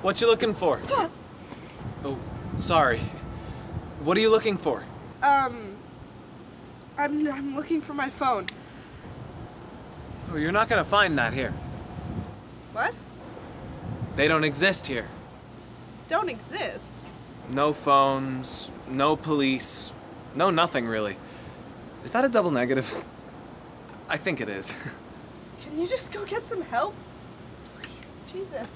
What you looking for? Fuck. Oh, sorry. What are you looking for? I'm looking for my phone. Oh, you're not gonna find that here. What? They don't exist here. Don't exist? No phones, no police, no nothing really. Is that a double negative? I think it is. Can you just go get some help? Please, Jesus.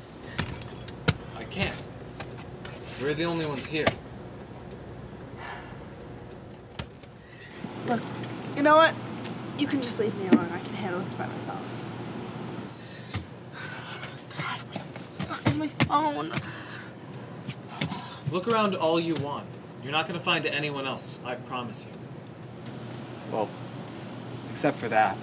I can't. We're the only ones here. Look, you know what? You can just leave me alone. I can handle this by myself. God, where the fuck is my phone? Look around all you want. You're not gonna find anyone else, I promise you. Well, except for that.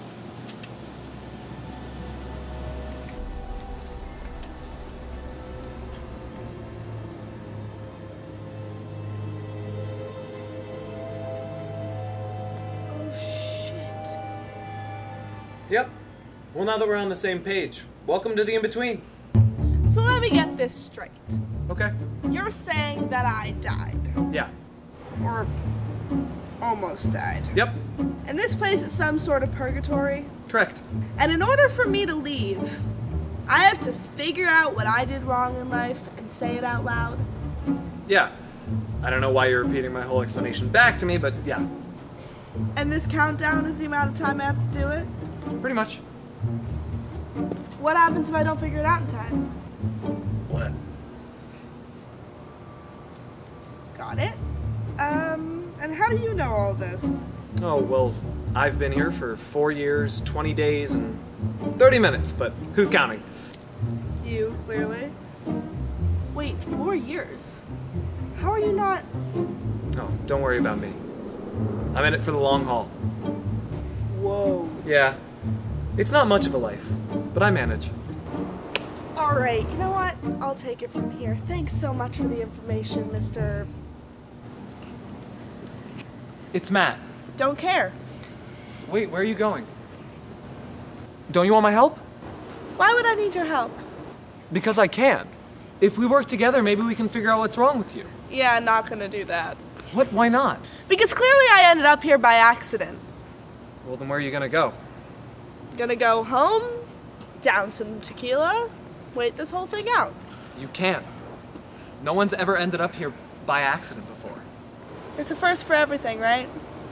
Oh, shit. Yep. Well, now that we're on the same page, welcome to the in-between. So let me get this straight. Okay. You're saying that I died. Yeah. Or almost died. Yep. And this place is some sort of purgatory. Correct. And in order for me to leave, I have to figure out what I did wrong in life and say it out loud. Yeah. I don't know why you're repeating my whole explanation back to me, but yeah. And this countdown is the amount of time I have to do it? Pretty much. What happens if I don't figure it out in time? What? Got it. And how do you know all this? Oh, well, I've been here for 4 years, 20 days, and 30 minutes, but who's counting? You, clearly. Wait, 4 years? How are you not... Oh, don't worry about me. I'm in it for the long haul. Whoa. Yeah. It's not much of a life, but I manage. Alright, you know what? I'll take it from here. Thanks so much for the information, Mr. It's Matt. Don't care. Wait, where are you going? Don't you want my help? Why would I need your help? Because I can. If we work together, maybe we can figure out what's wrong with you. Yeah, not gonna do that. What? Why not? Because clearly I ended up here by accident. Well, then where are you gonna go? Gonna go home, down some tequila, wait this whole thing out. You can't. No one's ever ended up here by accident before. It's a first for everything, right?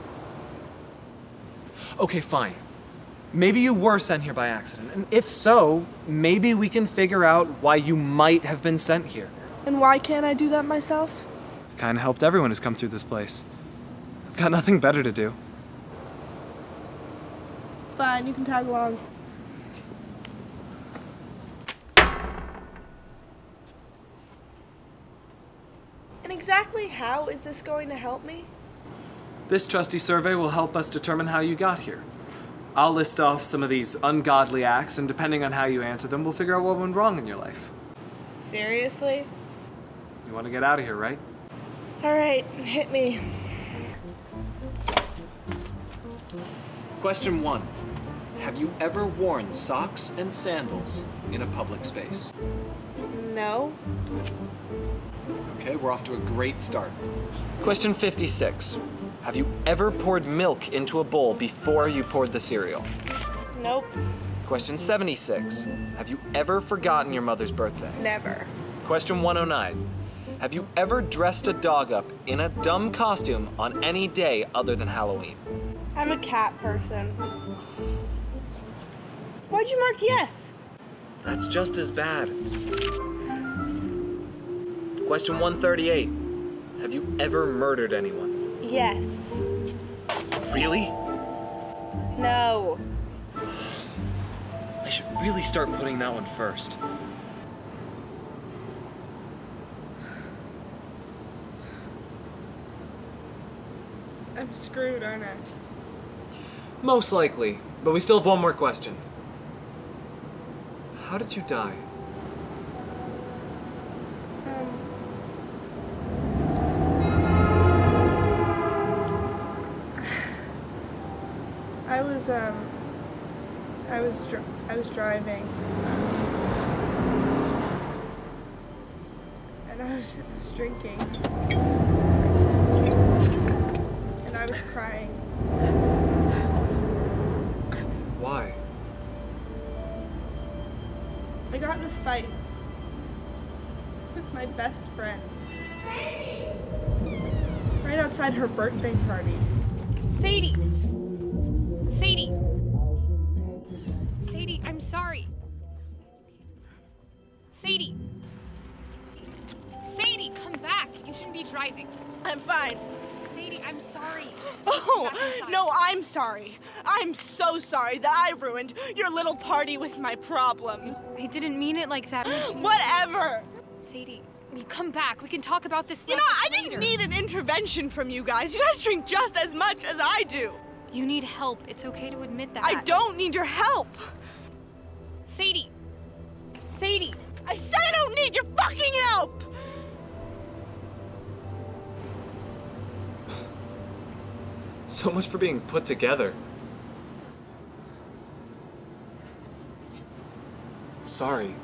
Okay, fine. Maybe you were sent here by accident, and if so, maybe we can figure out why you might have been sent here. And why can't I do that myself? I've kind of helped everyone who's come through this place. I've got nothing better to do. Fine, you can tag along. And exactly how is this going to help me? This trusty survey will help us determine how you got here. I'll list off some of these ungodly acts, and depending on how you answer them, we'll figure out what went wrong in your life. Seriously? You want to get out of here, right? Alright, hit me. Question 1. Have you ever worn socks and sandals in a public space? No. Okay, we're off to a great start. Question 56. Have you ever poured milk into a bowl before you poured the cereal? Nope. Question 76. Have you ever forgotten your mother's birthday? Never. Question 109. Have you ever dressed a dog up in a dumb costume on any day other than Halloween? I'm a cat person. Why'd you mark yes? That's just as bad. Question 138. Have you ever murdered anyone? Yes. Really? No. I should really start putting that one first. I'm screwed, aren't I? Most likely, but we still have one more question. How did you die? I was driving. was drinking. And I was crying. Why? I got in a fight with my best friend. Right outside her birthday party. Sadie! Sadie! Sadie, I'm sorry. Sadie! Sadie, come back. You shouldn't be driving. I'm fine. Sadie, I'm sorry. Just Oh, come back inside. no, I'm sorry. I'm so sorry that I ruined your little party with my problems. I didn't mean it like that. Whatever. Sadie, come back. We can talk about this You know, I later. didn't need an intervention from you guys. You guys drink just as much as I do. You need help. It's okay to admit that. I don't need your help. Sadie! Sadie! I said I don't need your fucking help. So much for being put together. Sorry.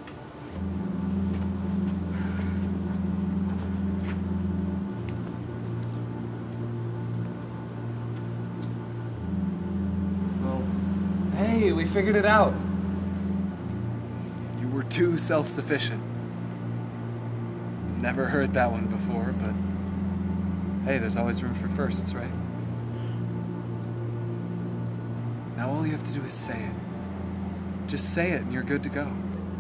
Well, hey, we figured it out. You were too self-sufficient. Never heard that one before, but hey, there's always room for firsts, right? Now all you have to do is say it. Just say it and you're good to go.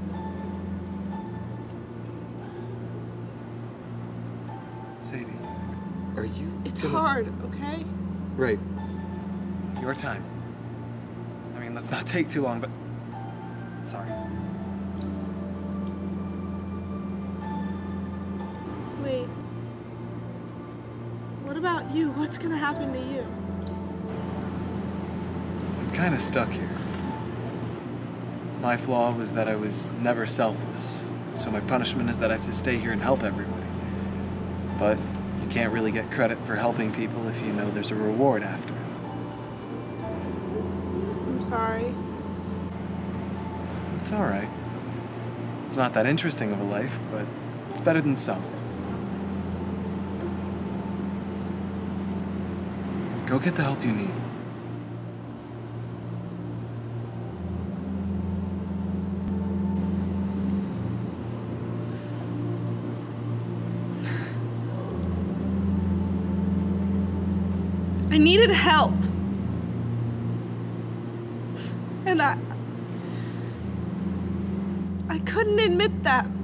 Sadie, are you... It's hard, okay? Right. Your time. I mean, let's not take too long, but... Sorry. Wait. What about you? What's gonna happen to you? I'm kind of stuck here. My flaw was that I was never selfless, so my punishment is that I have to stay here and help everybody. But you can't really get credit for helping people if you know there's a reward after. I'm sorry. It's all right. It's not that interesting of a life, but it's better than some. Go get the help you need. I needed help. And I couldn't admit that.